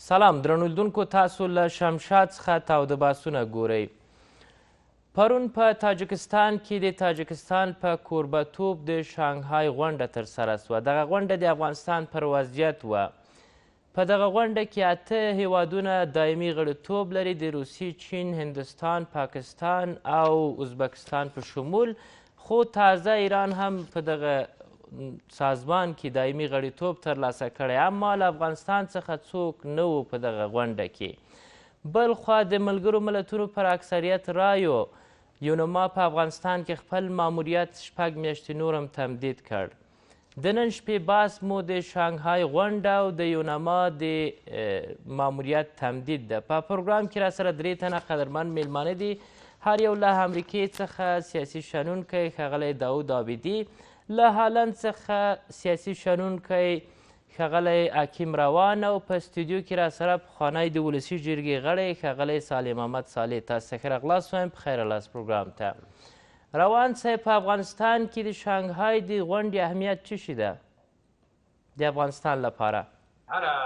سلام درنو لیدونکو، تاسو له شمشاد څخه تاوده باسونه ګورئ. پرون په تاجکستان کې د تاجکستان په کوربهتوب د شانګهای غونډه ترسره سوه. دغه غونډه د افغانستان پر وضعیت وه. په دغه غونډه کې 8 هیوادونه دایمي غړیتوب لري، د روسیې، چین، هندوستان، پاکستان او ازبکستان په شمول. خو تازه ایران هم په دغه سازمان کې دایمي غړیتوب ترلاسه کړی، اما له افغانستان څخه څوک نه وو په دغه غونډه کې. بل خوا د ملګرو ملتونو پر اکثریت رایو یونما په افغانستان کې خپل ماموریت 6 میاشتې نور هم تمدید کړ. د نن شپې بحث مو د شانګهای غونډه او د یونما د ماموریت تمدید ده. په پروګرام کې راسره 3 تنه قدرمن میلمانه دي. هر یو له امریکې څخه سیاسي شنونکی ښاغلی داود عابدي، له هالند څخه سیاسي شنونکی ښاغلی حکیم روان، او په استودیو کې راسره پخوانی د ولسي جرګې غړی ښاغلی صالح محمد صالح. تاسو ته ښه راغلاست وایم په خیر راغلاست پروګرام ته. روان صاحب، په افغانستان کې د شانګهای د غونډې اهمیت څه شي ده د افغانستان لپاره؟ هره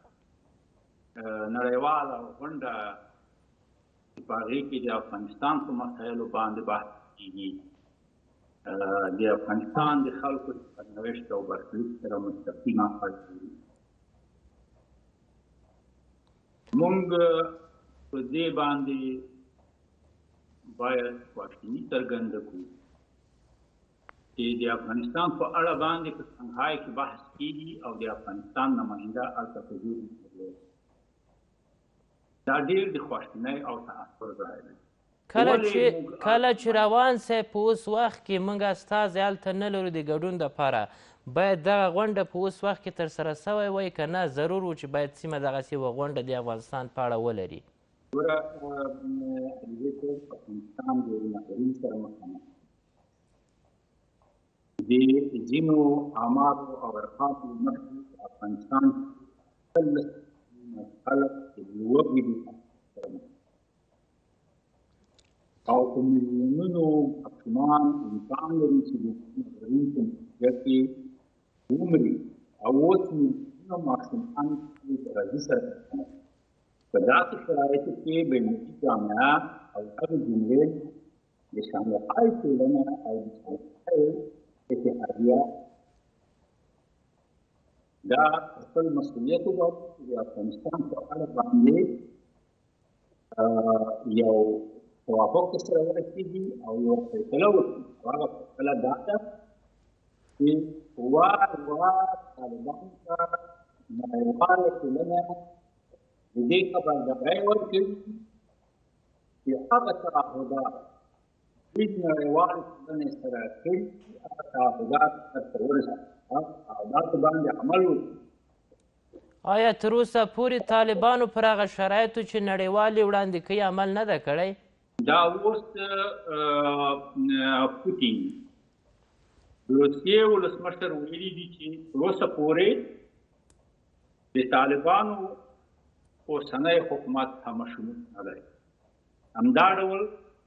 نړیواله غونډه په هغې کې د افغانستان په مسایلو باندې بحث کېږي. د افغانستان د خلکو د سرنوشت او برخلیک سره مستقیمه اړیکه لري. موږ په دې باندې باید خواشیني څرګنده کړو چې د افغانستان په اړه باندې په شانګهای کې بحث کېږي او د افغانستان نماینده هلته حضور لري. دا ډېر د خواشینۍ او تاثر ځای دی. کله چې روان صاحب په اوس وخت کې موږ استازی هلته نه لرو د ګډون دپاره، باید دغه غونډه په اوس وخت کې ترسره سوی وای که نه ضرور و چې باید سیمه دغسې یوه غونډه د افغانستان په اړه ولري؟ ګوره، افغانستان د یو ناورین سره مخامخ د ځینو اعمالو او ارقامو له مخې افغانستان 15 خلک د لوږې سره مخ او په میلیونونو ماشومان امکان لري چې د ناورین په نتیجه کې ومري، او اوس میلیونونه ماشومان د غذي سره مخ. په داسې شرایطو کې بینالمللي جامعه او هغې جملې د شانګهای ټولنه او د شانګهای اتحادیه دا خپل مسؤلیت وباسي چې د افغانستان په اړه باندې یو توافق سره ورسېږي او یو فیصله وکړي. هغه فیصله دا ده چې وار طالبانو ته نړیواله ټولنه د دې خبرداری ورکوي چې هغه تعهدات چې نړیوالې ټولنې سره کړي هغه تعهدات سرته ورسوي، هغه تعهداتو باندې عمل وکړي. آیا تر اوسه پورې طالبانو پر هغه شرایطو چې نړیوالې وړاندې کوي عمل نه ده کړی؟ دا اوس پوتین د روسیې ولسمشر ویلي دي چې تر اوسه پورې د طالبانو اوسنی حکومت هم مشروط نه دی. همدا ډول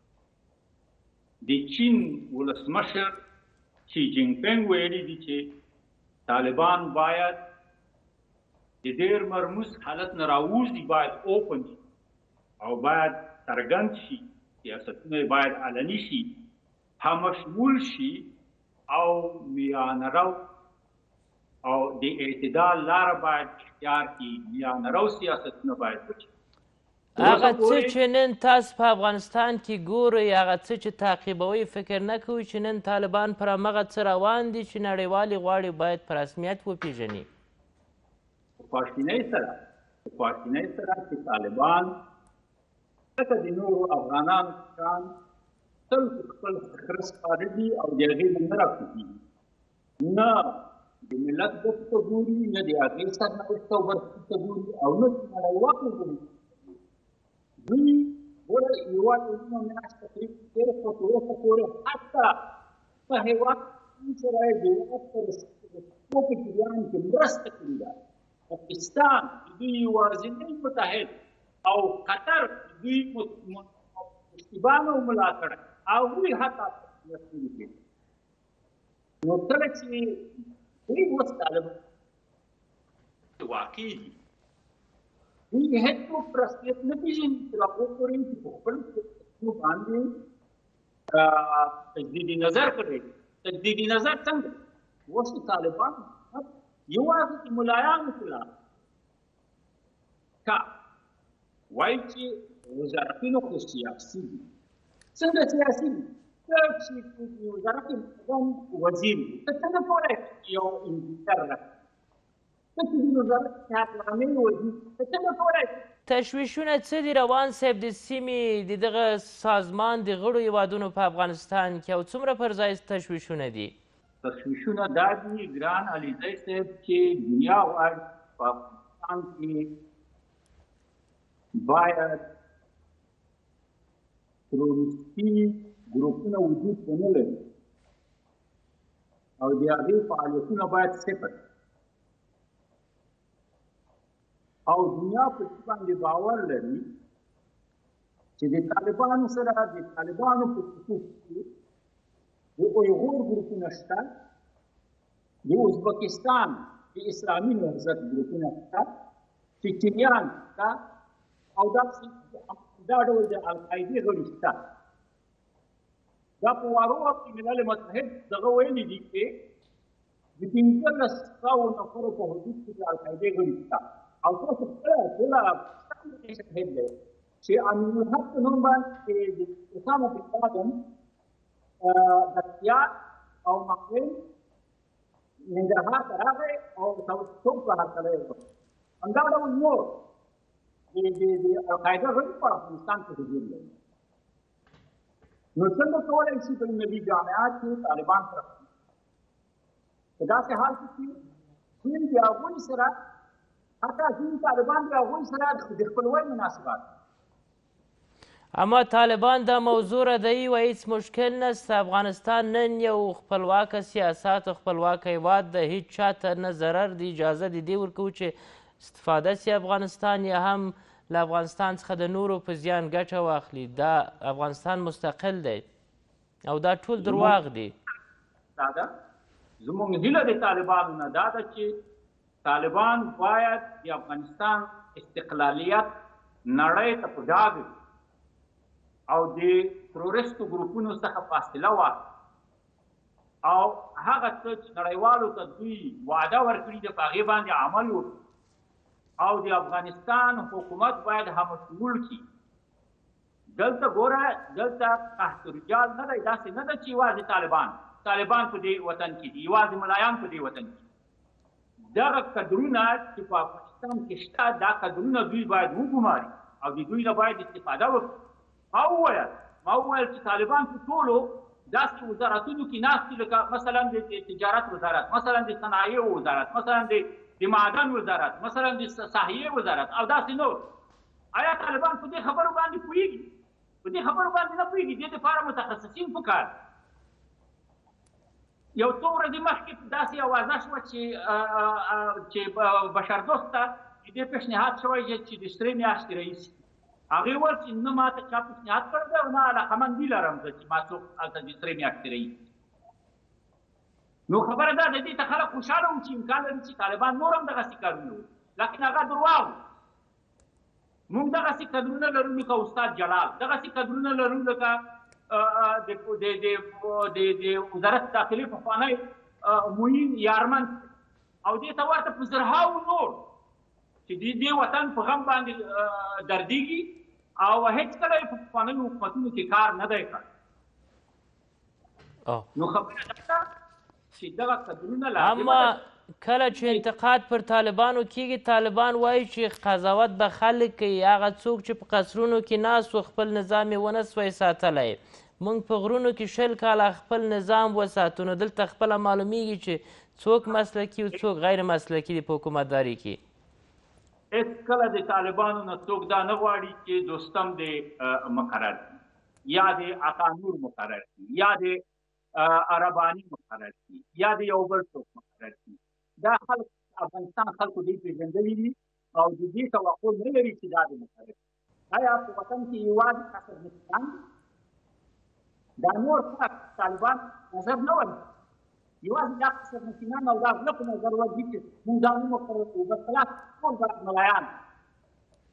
د چین ولسمشر شي جین پینګ ویلي دي چې طالبان باید د ډېر مرموز حالت نه راووځي، باید اوپن شي او باید څرګند شي، سیاستونه باید علني شي، همشمول شي او میانه‌رو او د اعتدال لاره باید اختیار کړي. میانه‌رو سیاستونه باید وکړي. هغه څه چې نن تاسو په افغانستان کې ګورئ، هغه څه چې تعقیبوئ، فکر نه کوئ چې نن طالبان پر همغه څه روان دي چې نړیوالې غواړي باید په رسمیت وپېژني؟ په خواشینۍ سره چې طالبان لکه د نورو افغانانو شان تل خپل خره سپاره دي او د هغې نه نه راکوزېږي، نه د ملت ګټو ته ګوري، نه د هغې سرنوشت او برخلیک ته ګوري، او نه د نړیوالو ګټو ته ګوري. دوی ګوره یوه میاشت تقریبا تېره شوه، تر اوسه پورې حتی په هېواد سره یې د هېواد په رسېدو په جریان کې مرسته کړې ده. پاکستان د دوی یوازینی متحد او قطر دوی مشتبان او ملاتړ هغوی حتی مسؤل دي. نو کله چې دوی اوس طالبان واقع دي دوی هیڅوک په رسمیت نه پېژني چې لا اوس پورې چې په خپل فیسبوکونو باندې تجدید نظر کړی. تجدید نظر څنګه؟ اوس طالبان یوازې د ملایانو خلاف کا وایي چې وزارتونه خو سیاسي دي. څنګه سیاسي دي؟ ته چې وزارت وزیر وي، ته څنګه کولی شې یو انجینر راکړې؟ ته چې د وزارت کارنامې وزیر، ته څنګه کولی شې؟ تشویشونه څه دي روان صاحب د سیمې د دغه سازمان د غړو هیوادونو په افغانستان کې او څومره پر ځای تشویشونه دي؟ تشویشونه دا دي ګران علیزی صاحب چې دنیا غواړي په افغانستان کې باید تروریستي ګروپونه وجود ونه لري او د هغې فعالیتونه باید صفر او دنیا په دې باندې باور لري چې د طالبانو سره د طالبانو په خصوص کې د اویغور ګروپونه شته، د ازبکستان د اسلامي نهضت ګروپونه شته، چچنیان شته او دا ډول د القاعدې غړي شته. دا په وارو کې ملل متحد دغه ویلي دي چې د 1500 نفرو په حدود کې د القاعدې غړي شته او تاسو خپله ټوله شاهد دی چې امین الحق په نوم باندې د اسامه بن لادن بختیار او مقیم ننګرهار ته راغی او توپ په هرکلی وکړ. همدا ډول نور د القاعده غړي په افغانستان کې حضور لري. نو څنګه کولی شي په نوي جامعات کې طالبان سره په داسې حال کې چې دوی د هغوی سره حتی ځینې طالبان د هغوی سره د خپلوۍ مناسبات. اما طالبان دا موضوع ردوي و هیڅ مشکل نشته. افغانستان نن یو خپلواکه سیاست او خپلواکه هیواد ده، هیڅ چاته نه ضرر دی اجازه د دې ورکوو چې استفاده سي افغانستان یا هم له افغانستان څخه د نورو په زیان ګټه واخلي. دا افغانستان مستقل دی او دا ټول درواغ دي. دا ده زموږ هیله د طالبانو نه دا ده چې طالبان باید د افغانستان استقلالیت نړۍ ته په ډاګ او د تروریستو ګروپونو څخه فاصله واخلي او هغه څه چې نړیوالو ته دوی وعده ورکړي دي په هغې باندې عمل وکړي او د افغانستان حکومت باید همشمول کړي. دلته ګوره دلته قحط رجال نه دی، داسې نه ده چې یوازې طالبان په دې وطن کې دي، یوازې ملایان په دې وطن کې. دغه کډرونه چې په افغانستان کې شته دا کډرونه دوی باید وګماري او د دوی نه باید استفاده وکړي. ما وویل چې طالبان په ټولو داسې وزارتونو کې ناست دي لکه مثلا د تجارت وزارت، مثلا د صنایعو وزارت، مثلا د معدن وزارت، مثلا د صحیحې وزارت او داسې نور. آیا طالبان په دې خبرو باندې پوهېږي؟ په دې خبرو باندې نه پوهېږي. دې دپاره متخصصین پکار. یو څو ورځې مخکې داسې اوازه شوه چې بشردوست ته د دې پیشنهاد شوی چې د سرې میاشتې رئیس هغې وویل چې نه ما ته چا پیشنهاد کړی دی او نه علاقمندي لرم زه چې ما څوک هلته د سرې میاشتې رئیس. نو خبره دا ده دې ته خلک خوشحاله وو چې امکان لري چې طالبان نور هم دغسې کارونه وکړي، لیکن هغه درواغ. موږ دغسې کدرونه لرو لکه استاد جلال، دغسې کدرونه لرو لکه د وزارت داخلي پخوانی معین یارمن او دې ته ورته په زرهاوو نور چې دې وطن په غم باندې دردېږي او هېڅکله یې په پخوانیو حکومتونو کې کار نه دی کړی. نو خبره دا ده چې دغه کدرونه اما کله چې انتقاد پر طالبانو کیږي طالبان وایي چې قضاوت به خلک کوي، هغه څوک چې په قصرونو کې ناست و خپل نظام یې ونه سوی ساتلی. موږ په غرونو کې 20 کاله خپل نظام وساتو، نو دلته خپله معلومیږي چې څوک مسلکي او څوک غیر مسلکي دي په حکومتداري کې. هېڅکله د طالبانو نه څوک دا نه غواړي چې دوستم دې مقرر کړي یا د عطانور مقرر کړي یا د عرباني مقرر کړي یا د یو بل څوک مقرر کړي. دا خلک افغانستان خلکو دې پېژندلي دي او د دې توقع نه لري چې دا دې مقرر کړي. آیا په وطن کې یوازې قصرنشینان دا نور خلک طالبان نظر نه ورکوي؟ یوازې دا قصرنشینان او دا غله په نظر ورځي چې موږ دا ومقرر کړو، بس خلاص ټول باید ملایان.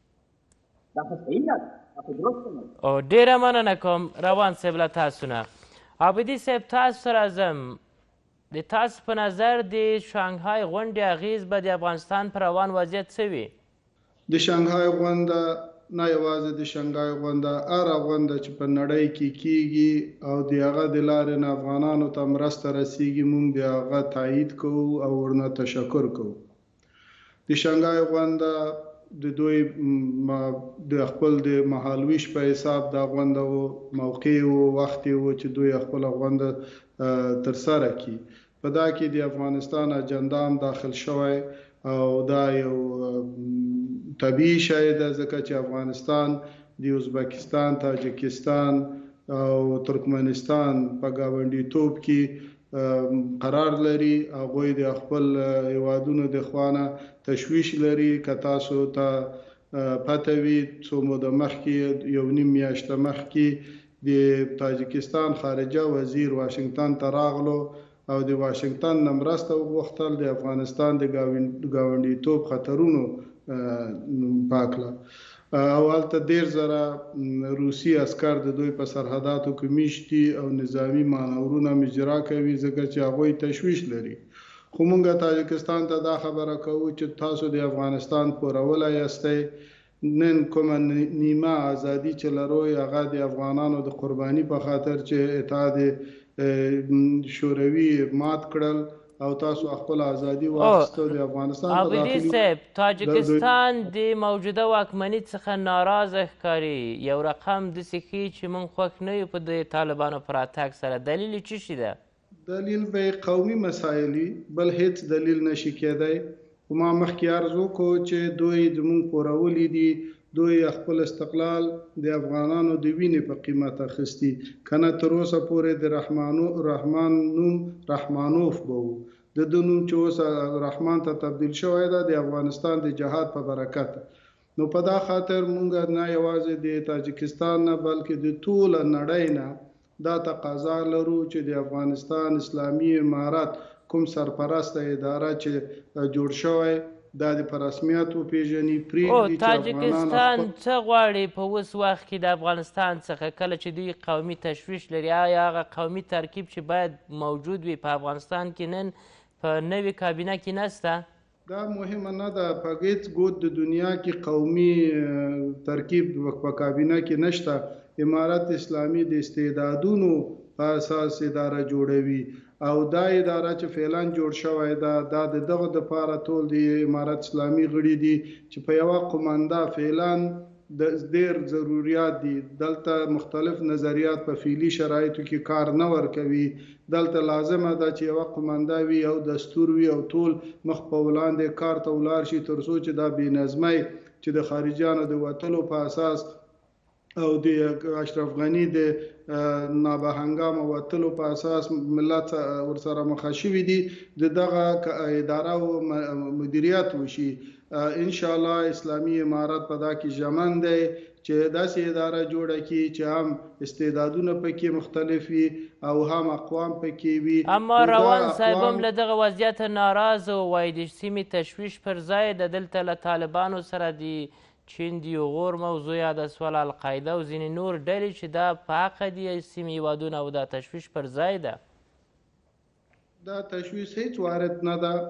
دا خو صحیح نه ده، دا خو درسته نه ده. او ډیره مننه کوم روان صاحب له تاسو نه. عابدي صاحب تاسو سره ځم، د تاسو په نظر د شانګهای غونډې اغیز به د افغانستان پر روان وضعیت څه وي؟ د شانګهای غونډه نه یوازې د شانګهای غونډه، هره غونډه چې په نړۍ کې کیږي او د هغه د لارې نه افغانانو ته مرسته رسیږي، موږ د هغه تایید کوو او ورنه تشکر کوو. د شانګهای غونډه د دوی د خپل د مهالویش په حساب دا غونډه و، موقع و، وخت و چې دوی خپل غونډه ترسره کړي. په دا کې د افغانستان اجنډا هم داخل شوی او دا یو طبیعي شی ده، ځکه چې افغانستان د ازبکستان، تاجکستان او ترکمنستان په ګاونډیتوب کې قرار لري. هغوی د خپل هیوادونو د خوانه تشویش لري. که تاسو ته پته وي څو موده مخکې، یو نیم میاشته مخکې، د تاجکستان خارجه وزیر واشنگټن ته راغلو او د واشنگټن نه مرسته وغوښتل د افغانستان د ګاونډیتوب خطرونو پاکله او هلته 10,000 روسي عسکر د دوی په سرحداتو کې میشت دي او نظامي مانورونه اجرا کوي، ځکه چې هغوی تشویش لري. خو موږ تاجکستان ته دا خبره کوو چې تاسو د افغانستان پورولی یاستئ. نن کومه نیمه ازادي چې لرو هغه د افغانانو د قرباني په خاطر چې اتحاد شوروي مات کړل او تاسو خپل ازادي واخیستو. د افغانستان په عابدي صاحب تاجکستان د موجوده واکمنۍ څخه ناراضه ښکاري، یو رقم داسې ښیي چې موږ خوښ نه یو په د طالبانو پر راتګ سره. دلیل یې څه شي ده؟ دلیل به قومي مسایل بل هیڅ دلیل نشي کېدی. خو ما مخکې عرض وکړو چې دوی زموږ پورولی دي، دوی خپل استقلال د افغانانو د وینې په قیمت اخیستی. کنه تر اوسه پورې د رحمان نوم رحمانوف به و، د ده نوم چې اوس رحمان ته تبدیل شوی ده د افغانستان د جهاد په برکت. نو په دا خاطر مونږ نه یوازې د تاجکستان نه بلکې د ټوله نړۍ نه دا تقاضا لرو چې د افغانستان اسلامي امارت کوم سرپرسته اداره چې جوړ شوی دا د په رسمیت وپېژني. تاجکستان څه غواړي په اوس وخت کې د افغانستان څخه کله چې دوی قومي تشویش لري؟ آیا هغه قومي ترکیب چې باید موجود وي په افغانستان کې نن په نوې کابینه کې نسته؟ دا مهمه نه ده. په هیڅ ګوټ د دنیا کې قومي ترکیب په کابینه کې نشته. امارت اسلامي د استعدادونو په اساس اداره جوړوي او دا اداره چې فعلا جوړ شوی ده دا د دغه دپاره ټول د امارت اسلامي غړي دي چې په یوه قومنده فعلا د ډېر ضروریات دي. دلته مختلف نظریات په فعلي شرایطو کې کار نه ورکوي. دلته لازمه ده چې یوه قومنده وي او دستور وي او ټول مخ په وړاندې کار ته ولاړ شي، تر څو چې دا بېنظمۍ چې د خارجیانو د وتلو په اساس او د اشرف غني د نابهنګامه وتلو په اساس ملت ورسره مخ شوي دي، د دغه اداره او مدیریت وشي. انشاءالله اسلامي امارت په دا کې ژمن دی چې داسې اداره جوړه کړي چې هم استعدادونه پکې مختلف وي او هم اقوام پکې وي. اما روان صاحب هم له دغه وضعیت ناراضه وایي د سیمې تشویش پر ځای د دلته له طالبانو سره د چین د یغور موضوع یاده سوله، القاعده او ځینې نور ډلې چې دا په حقه دي سیمې هیوادونه او دا تشویش پر ځای ده. دا تشویش هیڅ وارد نه ده.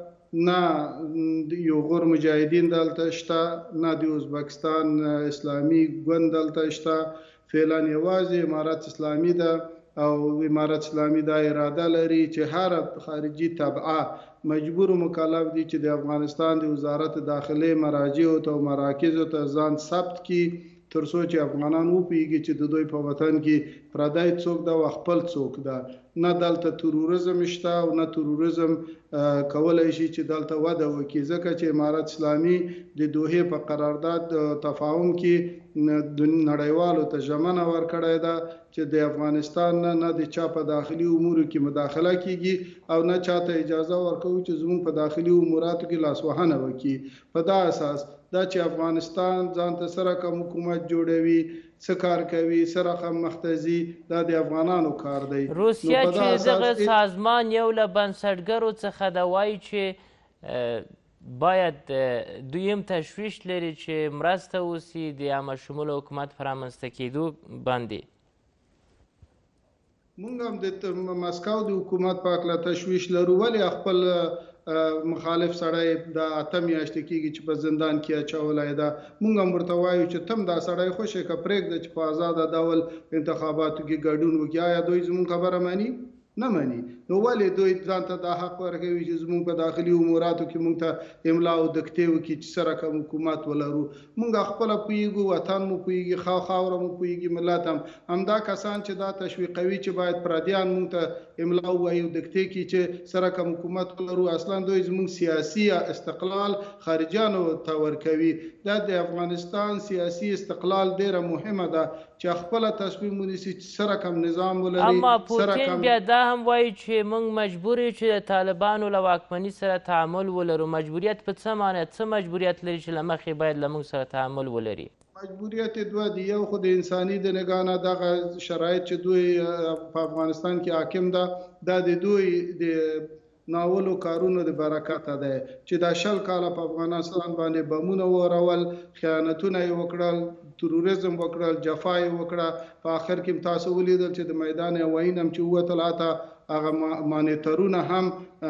نه د یغور مجاهدین دلته شته، نه د ازبکستان اسلامي ګوند دلته شته. فعلا یوازې امارت اسلامي ده او امارت اسلامي دا اراده لري چې هر خارجي تبعه مجبور مکلف دي چې د افغانستان د وزارت داخله مراجعو ته مراکزو ته ځان ثبت کړي، تر څو چې افغانان وپوهیږي چې د دوی په وطن کې پردی څوک ده او خپل څوک ده. نه دلته تروریزم شته او نه تروریزم کولی شي چې دلته وده وکړي، ځکه چې امارت اسلامي د دوحې په قرارداد تفاهم کې نړیوالو ته ژمنه ورکړې ده چې د افغانستان نه د چا په داخلي امورو کې مداخله کیږي او نه چاته اجازه ورکوي چې زموږ په داخلي اموراتو کې لاسوهنه وکړي. په دا اساس دا چې افغانستان ځان ته سره کوم حکومت جوړوي، څه کار کوي، څه رقم مختزي، دا د افغانانو کار دی. روسیه چې دغه سازمان یو له بنسټګرو څخه ده، وایي چې باید دوی هم تشویش لري چې مرسته وسي د عامه شموله حکومت په رامنځته کېدو باندې. مونږ هم د مسکو د حکومت په هکله تشویش لرو. ولې خپل مخالف سړی د 8 میاشتې کېږي چې په زندان کې اچولی ده؟ مونږ هم ورته وایو چې تم دا سړی خوشې که پرېږده چې په ازاده ډول انتخاباتو کې ګډون وکړي. آیا دوی زموږ خبره مني؟ نه مني. نو ولې دوی ځان ته دا حق ورکوي چې زموږ په داخلي اموراتو کې مونږ ته املا او دکتې وکړي چې څه رقم حکومت ولرو؟ مونږ خپله پوهېږو، وطن مو پوهېږي، خاوره مو پوهېږي، ملت هم. همدا کسان چې دا تشویقوي چې باید پردیان مونږ ته املا ووایي او دکتې کړي چې څه رقم حکومت ولرو، اصلا دوی زموږ سیاسي استقلال خارجیانو ته ورکوي. دا د افغانستان سیاسي استقلال ډېره مهمه ده چې خپله تصمیم ونیسي چې څه رقم نظام ولري. اما پوتین بیا دا هم وایي چې موږ مجبور یو چې د طالبانو له واکمني سره تعامل ولرو. مجبوریت په څه معنی؟ څه مجبوریت لري چې له مخې باید له موږ سره تعامل ولري؟ مجبوریت دوه دي. یو خو د انساني د نګاه نه دغه شرایط چې دوی په افغانستان کې حاکم ده، دا د دوی د ناولو کارونو د برکته ده چې دا 20 کاله په افغانستان باندې بمونه ورول، خیانتونه یې وکړل، تروریزم وکړل، جفا یې وکړه. په آخر کې تاسو ولیدل چې د میدان وین هم چې ووتل هلته هغه مانیټرونه هم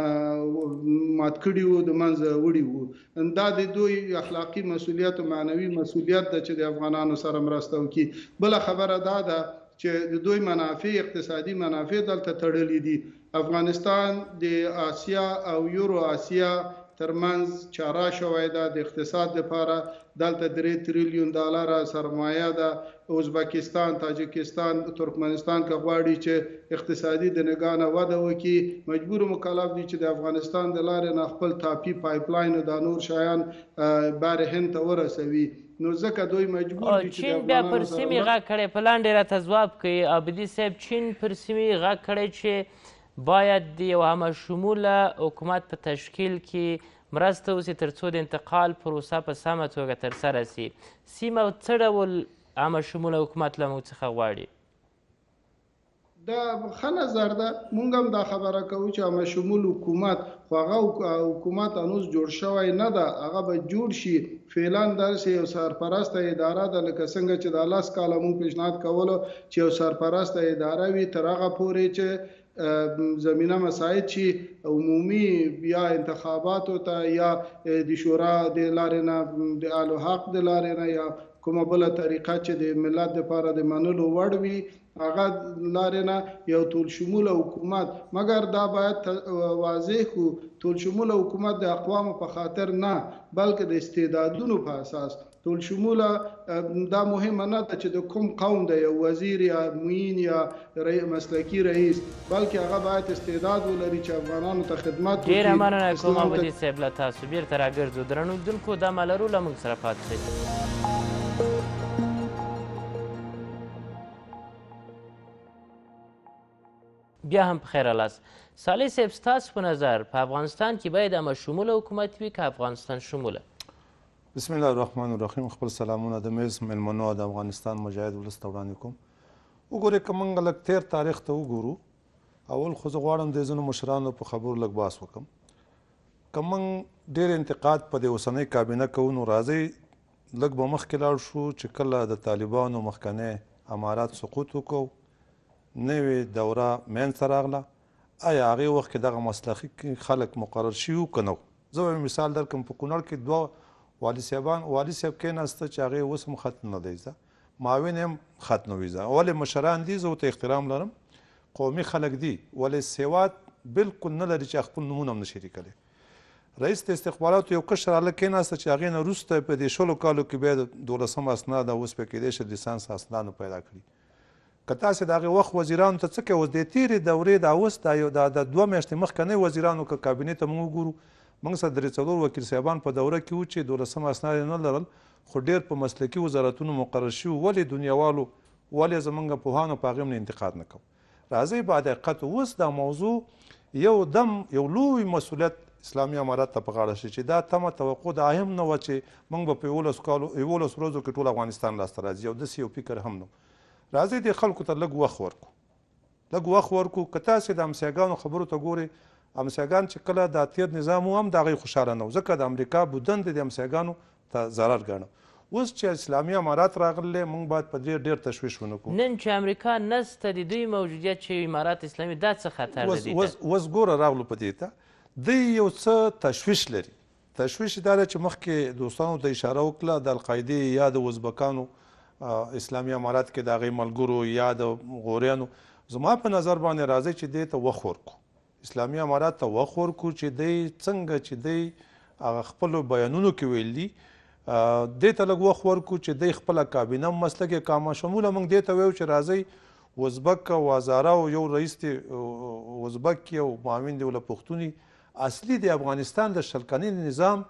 مات کړي وو، د منځه وړي وو. دا د دوی اخلاقي مسؤلیت او معنوي مسؤلیت ده چې د افغانانو سره مرسته وکړي. بله خبره دا ده چې د دوی منافع، اقتصادي منافع دلته تړلي دي. افغانستان د آسیا او یورو آسیا ترمنځ چاره شوی ده د اقتصاد لپاره. دلته 3 تریلیون ډالره سرمایه ده. ازبکستان، تاجکستان، ترکمنستان که غواړي چې اقتصادي د نګاه نه وده وکړي، مجبور مکلف دي چې د افغانستان د لارې نه خپل تاپي پایپلاین او دا نور شیان بار هند ته ورسوي. نو ځکه دوی مجبور دي چې چین بیا پر سیمې غږ کړی. په لاندې راته ځواب کوي عابدي صاحب. چین پر سیمې غږ کړی چې باید د یو عامه شموله حکومت په تشکیل کې مرسته وسي تر څو د انتقال پروسه په سمه توګه ترسره سي. سیمه څه ډول عامه شموله حکومت له موږ څخه غواړي؟ دا ښه نظر ده. مونږ هم دا خبره کوو چې عامه شمول حکومت، خو هغه حکومت هنوز جوړ شوی نه ده. هغه به جوړ شي. فعلا داسې یو سرپرسته اداره ده لکه څنګه چې دا 10 کاله مونږ پیشنهاد کولو چې یو سرپرسته اداره وي، تر هغه پورې چې زمینه مساعد شي عمومي یا انتخاباتو ته یا د شورا د لارې نه، د آل حق د لارې نه، یا کومه بله طریقه چې د ملت لپاره د منلو وړ وي، هغه لارې نه یو ټول شموله حکومت. مګر دا باید واضح کړو، ټول شموله حکومت د اقوامو په خاطر نه بلکې د استعدادونو په اساس. ټول شموله دا مهمه نه ده چې د کوم قوم د یو وزیر یا معین یا مسلکي رئیس، بلکې هغه باید استعداد ولري چې افغانانو ته خدمت وکړي. ډېره مننه کوم عابدي صاحب له تاسو. بیرته راګرځو. درنو لیدونکو دمه لرو، له موږ سره پاتې شئ. بیا هم په خیر راست. صالح صاحب ستاسو په نظر په افغانستان کې باید عامه شموله حکومت وي که افغانستان شموله؟ بسم الله الرحمن الرحیم. خپل سلامونه د میز میلمنو د افغانستان مجاهد ولس ته وړاندې کوم. وګورئ که موږ لږ تیر تاریخ ته وګورو، اول خو زه غواړم د ځینو مشرانو په خبرو لږ بحث وکړم. که موږ ډېر انتقاد په دې اوسنۍ کابینه کوو، نو راځئ لږ به مخکې لاړ شو چې کله د طالبانو مخکنی امارات سقوط وکړو، نوې دوره منځته راغله. آیا هغې وخت کې دغه مسلخي خلک مقرر شوي وو که نه وو؟ زه به مثال درکړم. په کونړ کې 2 والي صاحب کېناسته چې هغې اوس هم ختم نه دی زده، معاون هم ختم نه وي زده. ولې مشران دي، زه ورته احترام لرم، قومي خلک دي، ولې سواد بلکل نه لري چې خپل نومونه هم نشي لیکلی. رئیس د استخباراتو یو کشر هلک کېناسته چې هغې نه وروسته په دې 20 کالو کې بیا د 12 اسناد اوس په کېدای شي لیسانس اسنادو پیدا کړي. که تاسې د هغې وخت وزیرانو ته څه کوئ؟ اوس د تېرې دورې د اوس د 2 میاشتې مخکنۍ وزیرانو که کابینې ته موږ وګورو، موږ سره 3-4 وکیل صاحبان په دوره کې وو چې 12 اسناد یې نه لرل، خو ډېر په مسلکي وزارتونو مقرر شوي. ولې دنیاوالو، ولې زموږ پوهانو په هغې هم انتقاد نه کوو؟ راځئ په حقیقت اوس دا موضوع یو دم یو لوی مسؤلیت اسلامي امارات ته په غاړه شي چې دا تمه توقع د هم نه وه چې موږ به په 11 ورځو کې ټول افغانستان لاسته راځي. او داسې یو فکر هم نه. راځئ دې خلکو ته لږ وخت ورکړو، لږ وخت ورکړو. که تاسې د همسایګانو خبرو ته ګورئ، امسیاګان چې کله دا تیر نظام و هم د هغې خوشحاله نه و ځکه د امریکا بودند د امسیاګانو ته ضرر ګاڼه. اوس چې اسلامي امارات راغلی موږ باید په دې ډېر تشویش ونه کړو. نن چې امریکا نسته د دوی موجودیت چې امارات اسلامي دا څه خطر لري؟ اوس ګوره راغلو په دې ته دوی یو څه تشویش لري. تشویش دا دی چې مخکې دوستانو ته اشاره وکړه د القاعدې یا د ازبکانو اسلامي امارات کې د هغې ملګرو یا د غوریانو. زما په نظر باندې راځي چې دې ته وخت ورکړو، اسلامي امارات ته وخت ورکړو چې دی څنګه چې دی هغه خپلو بیانونو کې ویل دي دې ته لږ وخت ورکړو چې دی خپله کابینه مسلک یې کامه شموله موږ دې ته ویو چې راځئ ازبک او هزاره او یو رئیس دی ازبک او معاون دی له پښتون اصلي د افغانستان د شل کلني نظام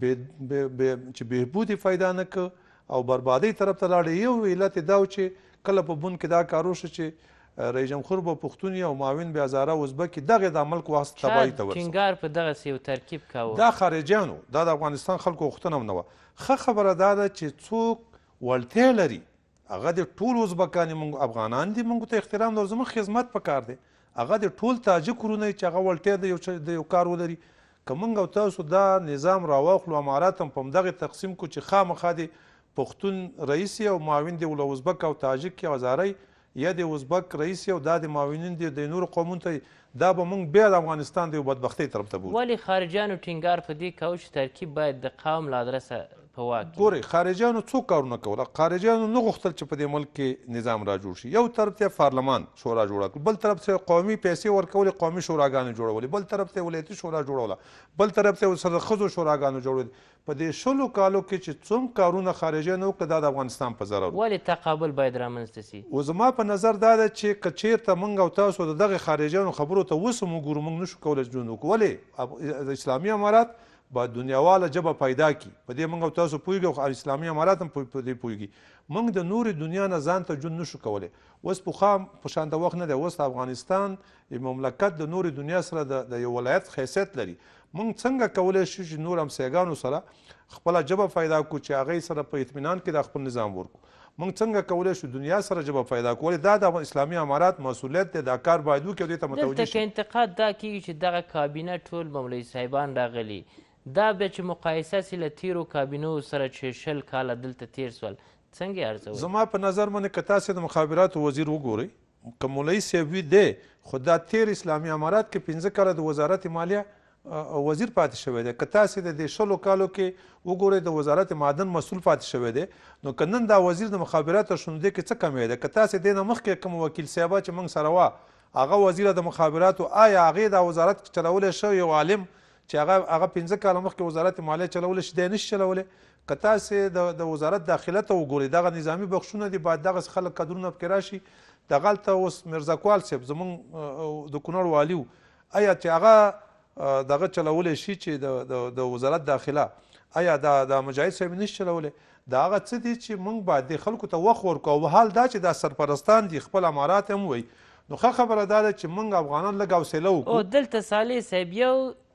چې بهبود یې پیدا نه که او بربادۍ طرف ته لاړې. یو علت یې دا و چې کله په بن کې دا کار وشو چې رئیس جمهور به پښتون او معاون به هزاره ازبک دغې د ملک واسط تباهي ته ورسول. ټینګار په دغسې یو ترکیب کاوه. دا خارجیانو، دا د افغانستان خلکو غوښتنه هم نه وه. ښه خبره دا ده چې څوک وړتیا لري هغه د ټول ازبکان موږ افغانان دي، موږ ته احترام لرو، زموږ خدمت پکار دی. هغه د ټول تاجک ورونه چې هغه وړتیا د یو کار ولري. که موږ او تاسو دا نظام راواخلو امارات هم په همدغې تقسیم کړو چې خامخا د پښتون رئیس او معاون دی له ازبک او تاجک او هزارۍ یا د ازبک رئیس او دا د معاونین دي د نورو قومونو ته، دا به موږ بیا د افغانستان د یو بدبختۍ طرف ته بولو. ولې خارجیانو ټینګار په دې کاوه چې ترکیب باید د قوم له ادرسه په واک کې؟ ګورئ خارجیانو څو کارونه کوله. خارجیانو نه غوښتل چې په دې ملک کې نظام را جوړ شي. یو طرف ته پارلمان شورا جوړه کړه، بل طرف ته قومي پیسې ورکولې، قومي شوراګانې جوړولې، بل طرف ته ولایتي شورا جوړوله، بل طرف ته ورسره د ښځو شوراګانو جوړولې. په دې 16 کالو کې چې څوم کارونه خارجیانو وکړه دا د افغانستان په ضرر. ولې تقابل باید رامنځته سي؟ و زما په نظر دا ده چې که چېرته موږ او تاسو د دغې خارجیانو خبرو ته اوس هم وګورو موږ نشو کولی ژوند وکړو. ولې د اسلامي امارات باید دنیاواله ژبه پیدا کړي، په دې موږ او تاسو پوهېږو او اسلامي امارات هم په دې پوهېږي. موږ د نورې دنیا نه ځان ته ژوند نشو کولی. اوس پخوا په شانته وخت نه دی، اوس افغانستان مملکت د نورې دنیا سره د یو ولایت حیثیت لري. موږ څنګه کولی شو چې نور همسایګانو سره خپله ژبه پیدا کړو چې هغې سره په اطمینان کې د خپل نظام ورکړو؟ موږ څنګه کولی شو دنیا سره ژبه پیدا کړو؟ ولې دا د اسلامي امارات مسؤلیت دی، دا کار باید وکړي او دې ته متوجه شي. دلته که انتقاد دا کېږي چې دغه کابینه ټول مولوي صاحبان راغلي، دا بیا چې مقایسه سي له تیرو کابینو سره چې 20 کاله دلته تیر سول، څنګه یې ارزوئ؟ زما په نظر باندې که تاسې د مخابراتو وزیر وګورئ، که مولوي صاحب وي دی، خو دا تیر اسلامي امارات کې 15 کاله د وزارت مالیه وزیر پاتې شوی دی. که تاسې د دې 16 کالو کې وګورئ د وزارت معدن مسؤل پاتې شوی دی، نو که نن دا وزیر د مخابراتو شنودې کې څه کمی دی؟ که تاسې دې نه مخکې کوم وکیل صاحبه چې موږ سره وه هغه وزیر د مخابراتو، آیا هغې دا وزارت چلولی شو؟ یو عالم چې هغه 15 کاله مخکې وزارت مالیه چلولی شي دی نشي چلولی. که تاسې د وزارت داخله ته وګورئ دغه نظامي بخشونه دي، باید دغسې خلک قدرونه پکې راشي. دغلته اوس میرزاکوال صاحب زموږ د کونړ والي و، آیا چې هغه دغه چلولی شي چې د وزارت داخله، آیا د مجاهد صاحب نشي چلولی؟ دا هغه څه دي چې موږ باید د خلکو ته وخت ورکړو. او حال دا چې دا سرپرستان دي خپل امارات هم وایي، نو ښه خبره دا ده چې موږ افغانان لږ حوصله وکړو. او دلته صالح صاحب یو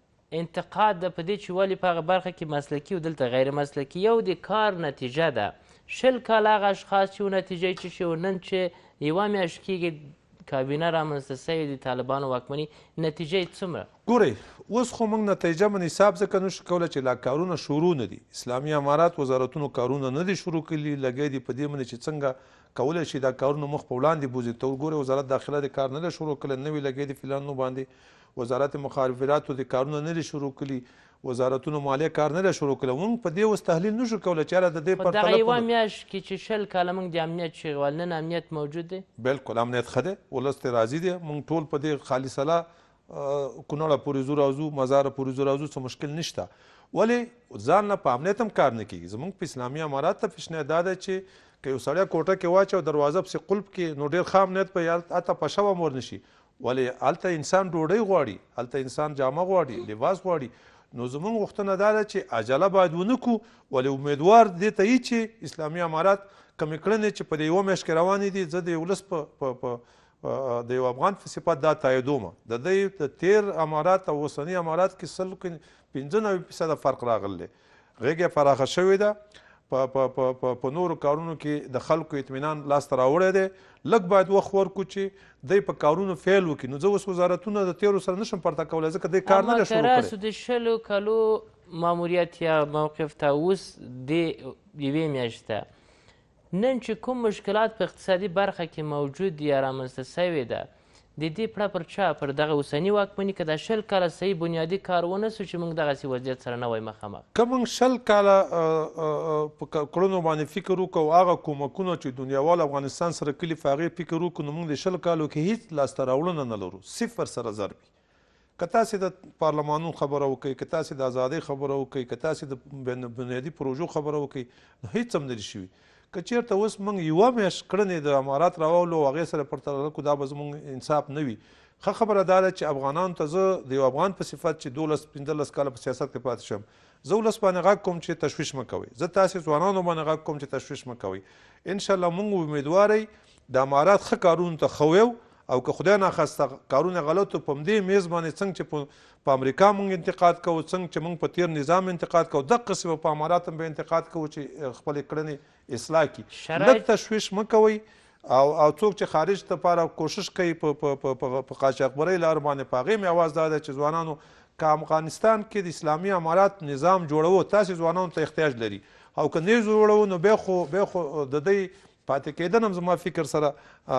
انتقاد ده په دې چې ولې په هغه برخه کې مسلکي او دلته غیر مسلکي، یو د کار نتیجه ده. 20 کاله هغه اشخاص چې نتیجه یې څه شي، نن چې یوه میاشت کېږي کابینه رامنځته سوې د طالبانو واکمني، نتیجه یې څومره؟ ګورئ اوس خو موږ نتیجه من حساب ځکه نشو کولی چې لا کارونه شروع نه دي. اسلامي امارات وزارتونو کارونه نه دي شروع کړي، لګی دي په دې باندې چې څنګه کولی شي دا کارونه مخ په وړاندې بوځي. ته وګورئ وزارت داخله د کار نه دی شروع کړی، نوي لګی دي فلانو باندې. وزارت مخابراتو د کارونه نه دي شروع کړي، وزارتونو مالیه کار نه دی شروع کړی. موږ په دې اوس تحلیل نشو کولی چې یاره د دې خو دغه یوه میاشت کې چې 20 کاله موږ د امنیت چغول، نن امنیت موجود دی؟ بلکل امنیت ښه دی، ولس ترې راضي دی. موږ ټول په دې خالي سلا کونړه پورې ځو راځو، مزاره پورې ځو راځو، څه مشکل نشته. ولې ځان نه په امنیت هم کار نه کېږي. زموږ په اسلامي امارات ته پیشنهاد دا دی چې که یو سړی کوټه کې واچو دروازه پسې قلف کې، نو ډېر ښه امنیت به هلته پشه هم ورنشي. ولې هلته انسان ډوډۍ غواړي، هلته انسان جامه غواړي، لباس غواړي. نو زموږ غوښتنه دا ده چې عجله باید ونه کړو. ولې امیدوار دې ته یي چې اسلامي امارات کمې کړنې چې په دې یوه میاشت کې روانې دي، زه د ولس په د یو افغان په صفت دا تاییدومه. د دې د تیر امارات او اوسني امارات کې 95% فرق راغلی، غېږه پراخه شوې ده. په نورو کارونو کې د خلکو اطمینان لاسته راوړی دی. لږ باید وخت ورکړو چې دی په کارونو فعل وکړي. نو زه اوس وزارتونه د تیرو سره نشم پرتله کولی ځکه دی کار نه دی شروع کړی. اما که د 20 کالو ماموریت یا موقف ته اوس د یوې میاشتې ته نن چې کوم مشکلات په اقتصادي برخه کې موجود دي یا رامنځته سوې ده د دې پړه پر چا پر دغه اوسني واکمني که دا 20 کاله صحیح بنیادي کار ونه سو چې موږ دغسې وضعیت سره نه وای مخامخ. که موږ 20 کاله په کړنو باندې فکر وکړو هغه کومکونه چې دنیاوال افغانستان سره کلي په هغې فکر وکړو نو موږ د 20 کالو کې هېڅ لاسته راوړنه نه لرو، صفر سره ضرب وي. که تاسې د پارلمانونو خبره وکړئ، که تاسې د ازادۍ خبره وکړئ، که تاسې د بنیادي پروژو خبره وکړئ نو هېڅ هم نه دي شوي. که چېرته اوس موږ یوه میاشت کړنې د امارات راواولو او هغې سره پرتله کړو دا به زموږ انصاف نه وي. ښه خبره دا ده چې افغانانو ته زه د یو افغان په صفت چې 12-15 کاله په سیاست کې پاتې شم زه ولس باندې غږ کوم چې تشویش مه کوئ. زه تاسې ځوانانو باندې غږ کوم چې تشویش مه کوئ. انشاءالله موږ امیدواری د امارات ښه کارونو ته ښه ویو او که خدای ناخواسته کارونه غلطو په همدې میز باندې څنګه چې په امریکا موږ انتقاد کوو، څنګه چې موږ په تیر نظام انتقاد کوو، دقسې به په امارات هم به انتقاد کوو چې خپلې کړنې اصلاح کړي. لږ تشویش مه کوئ او څوک چې خارج لپاره کوشش کوي په قاچاقبرۍ لار باندې په هغې مې اواز دا دی چې ځوانانو که افغانستان کې د اسلامي امارات نظام جوړوو تاسې ځوانانو ته احتیاج لري او که نه جوړوو نو بیا خو د دې پاتې کېدن هم زما فکر سره